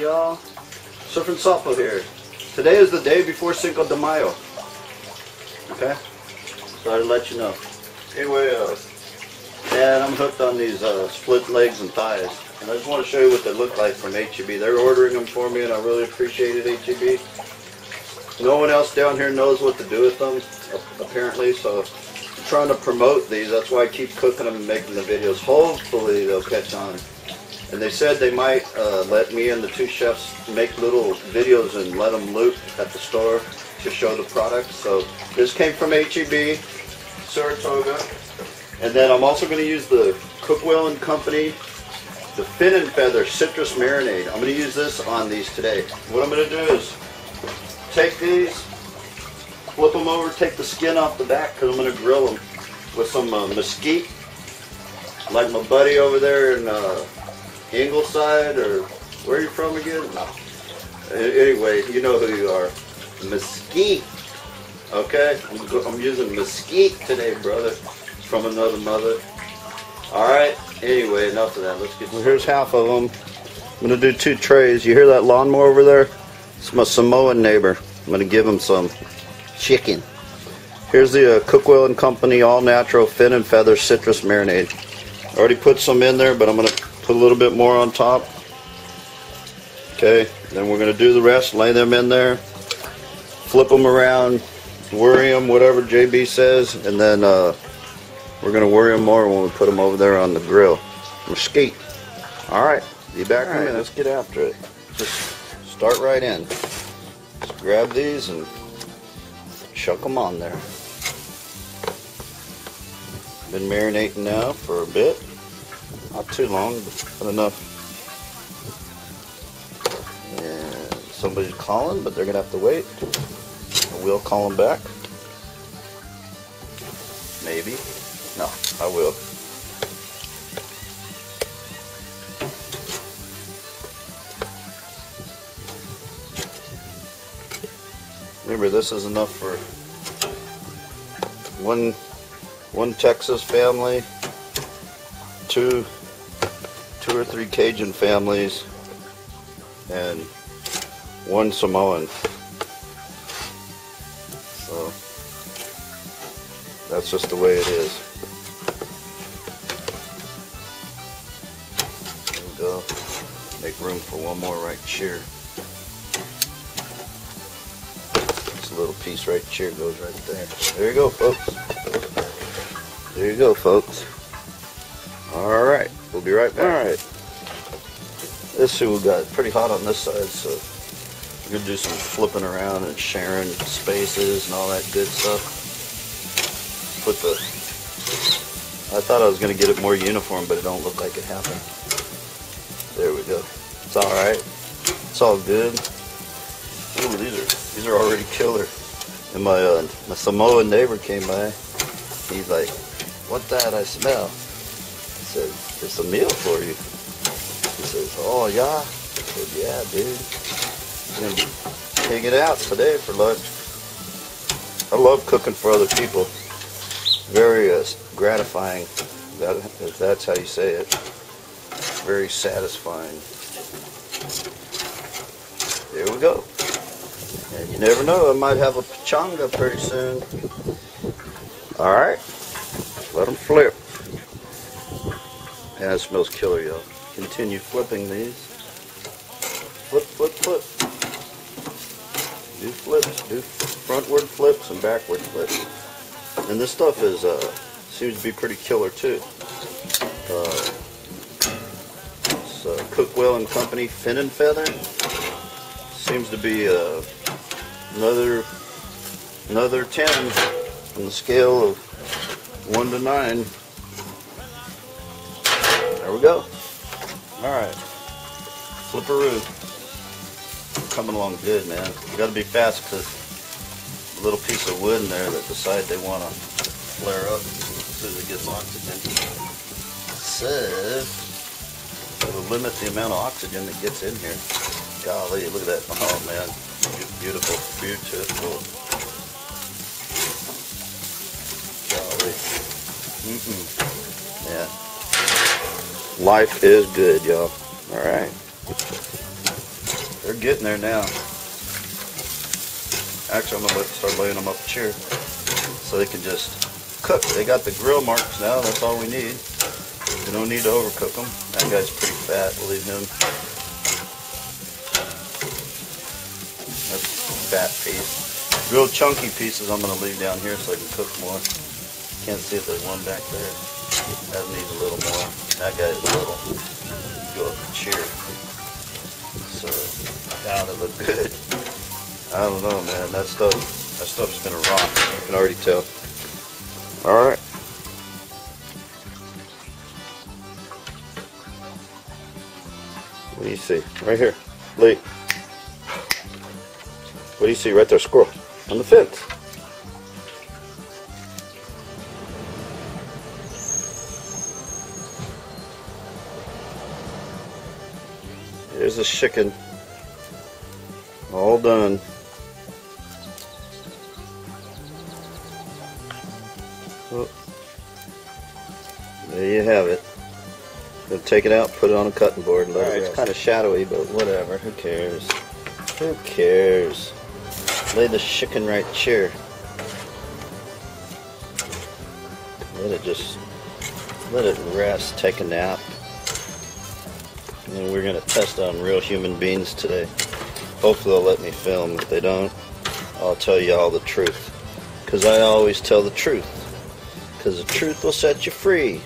y'all. Surfing Sapo here. Today is the day before Cinco de Mayo. Okay? So I'd let you know. Anyway, and I'm hooked on these split legs and thighs. And I just want to show you what they look like from HEB. They're ordering them for me and I really appreciate it, HEB. No one else down here knows what to do with them, apparently, so I'm trying to promote these. That's why I keep cooking them and making the videos. Hopefully they'll catch on. And they said they might let me and the two chefs make little videos and let them loop at the store to show the product. So this came from HEB, Saratoga. And then I'm also going to use the Cookwell Company, the Fin and Feather Citrus Marinade. I'm going to use this on these today. What I'm going to do is take these, flip them over, take the skin off the back because I'm going to grill them with some mesquite, like my buddy over there in Ingleside, or where are you from again? No. Anyway, you know who you are. Mesquite. Okay? I'm using mesquite today, brother. From another mother. Alright, anyway, enough of that. Let's get started. Here's half of them. I'm going to do 2 trays. You hear that lawnmower over there? It's my Samoan neighbor. I'm going to give him some chicken. Here's the Cookwell Company All Natural Fin and Feather Citrus Marinade. I already put some in there, but I'm going to put a little bit more on top. Okay, then we're going to do the rest, lay them in there, flip them around, worry them, whatever JB says, and then we're going to worry them more when we put them over there on the grill. Mesquite. Alright, be back in a minute. Let's get after it. Just start right in. Just grab these and chuck them on there. Been marinating now for a bit. Not too long, but enough. And somebody's calling, but they're going to have to wait. We'll call them back. Maybe. No, I will. Remember, this is enough for one Texas family, two or three Cajun families, and one Samoan. So that's just the way it is. There we go. Make room for one more right here. This little piece right here goes right there. There you go, folks. There you go, folks. Alright, we'll be right back. Alright. Let's see what we got. Pretty hot on this side, so we're going to do some flipping around and sharing spaces and all that good stuff. I thought I was going to get it more uniform, but it don't look like it happened. There we go. It's alright. It's all good. Ooh, these are already killer. And my Samoan neighbor came by. He's like, "What that I smell?" I said, "It's a meal for you." He says, "Oh yeah?" I said, "Yeah, dude. I'm gonna be taking it out today for lunch." I love cooking for other people. Very gratifying. If that's how you say it. Very satisfying. There we go. And you never know, I might have a pachanga pretty soon. Alright, let them flip. Yeah, it smells killer, y'all. Continue flipping these. Flip, flip, flip. Do flips, do frontward flips and backward flips. And this stuff is seems to be pretty killer too. It's Cookwell Company Fin and Feather. Seems to be another 10 on the scale of 1 to 9. There we go. Alright. Flipperoo. Coming along good, man. You gotta be fast because a little piece of wood in there that decide they want to flare up as soon as it gets oxygen. So, it'll limit the amount of oxygen that gets in here. Golly, look at that. Oh man. Beautiful. Beautiful. Golly. Yeah. Life is good, y'all. Alright. They're getting there now. Actually, I'm gonna start laying them up here so they can just cook. They got the grill marks now. That's all we need. We don't need to overcook them. That guy's pretty fat. We'll leave him. That's a fat piece. Real chunky pieces I'm gonna leave down here so I can cook more. Can't see if there's one back there. That needs a little more. That guy's little. Go up and cheer. So now they look good. I don't know, man. That stuff's gonna rock. I can already tell. All right. What do you see? Right here, Lee. What do you see right there, squirrel? On the fence. There's a chicken. All done. Oh. There you have it. Gonna take it out, put it on a cutting board, and let it rest. It's kind of shadowy, but whatever. Who cares? Who cares? Lay the chicken right here. Let it rest, take a nap. And we're gonna test on real human beings today. Hopefully they'll let me film. If they don't, I'll tell you all the truth. Because I always tell the truth. Because the truth will set you free.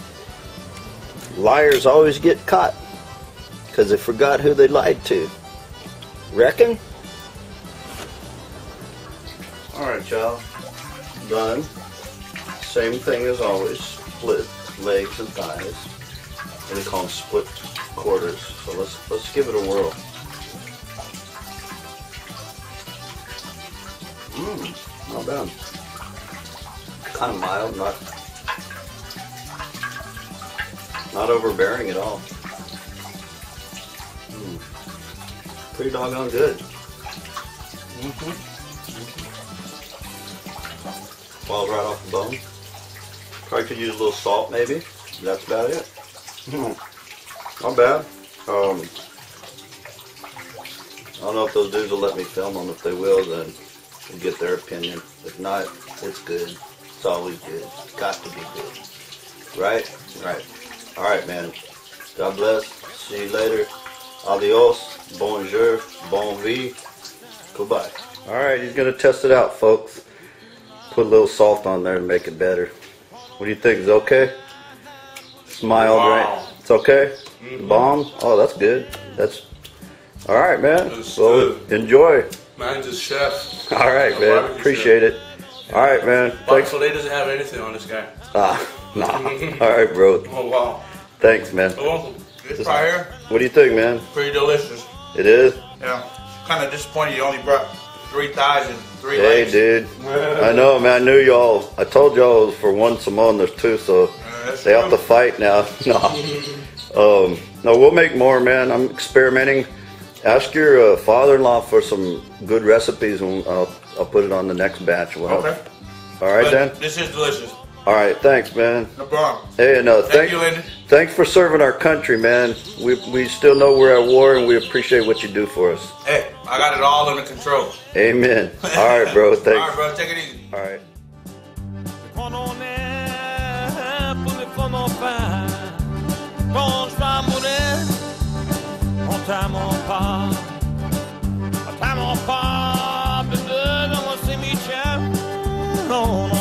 Liars always get caught. Because they forgot who they lied to. Reckon? Alright, y'all. Done. Same thing as always. Split legs and thighs. What do they call them? Split quarters. So let's give it a whirl. Not bad. Kind of mild, not overbearing at all. Pretty doggone good. Falls right off the bone. Probably could use a little salt maybe. That's about it. Not bad. I don't know if those dudes will let me film them. If they will, then we'll get their opinion. If not, it's good. It's always good. It's got to be good. Right? Right. Alright, man. God bless. See you later. Adios. Bonjour. Bon vie. Goodbye. Alright, he's going to test it out, folks. Put a little salt on there to make it better. What do you think? Is it okay? It's mild, right? It's okay? Bomb? Oh, that's good. That's... Alright, man. So, enjoy. Mine's a chef. Alright, man. Appreciate it. Alright, man. Thanks. So they doesn't have anything on this guy. Nah. Alright, bro. Oh, wow. Thanks, man. You're welcome. This right here, what do you think, man? pretty delicious. It is? Yeah. Kind of disappointed you only brought 3 thighs and 3 Hey, legs. dude. I know, man. I knew y'all. I told y'all it was for one Samoan. There's 2, so they have to fight now. No. No, we'll make more, man. I'm experimenting. Ask your father-in-law for some good recipes, and I'll put it on the next batch. We'll Okay. All right, But then? this is delicious. All right, thanks, man. No problem. Hey, and Thank you, Lyndon. thanks for serving our country, man. We still know we're at war, and we appreciate what you do for us. Hey, I got it all under control. Amen. All right, bro. Thanks. All right, bro. Take it easy. All right.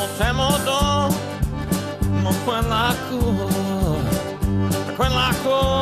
Quella